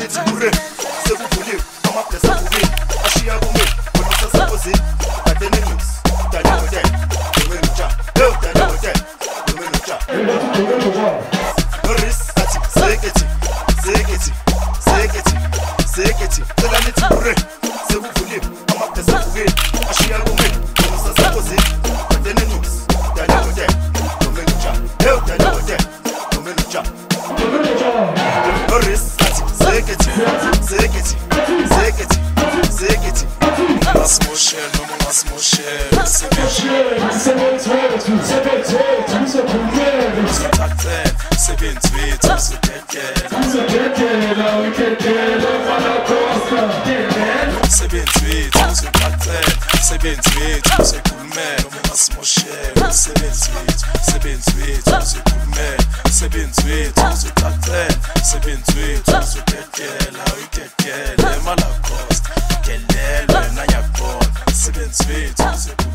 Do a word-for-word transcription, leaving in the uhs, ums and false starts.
nithi ure sekuvuliwe amaplesa kuwini ashiya kumini wena usasapozini kade nenews dale hotel domeni cha yo dale hotel domeni cha Norris ati seketi seketi seketi seketi cela nithi ure sekuvuliwe amaplesa kuwini ashiya kumini wena usasapozini kade nenews dale hotel domeni cha yo dale hotel domeni cha Norris ati seketi seketi seketi seketi Mas moshel, no mas moshel, se Moshel, se betwethu, se betwethu, se khulekela, se taktel, se bentwethu, se tekela, se tekela, ukekela, fana Costa, tekela, se bentwethu, se taktel, se bentwethu, se khulumela, mas moshel, se bentwethu, se bentwethu, se khulumela, se bentwethu, se taktel, se bentwethu, se tekela, ukekela, mala Costa, kelele na yakona, se bentwethu, se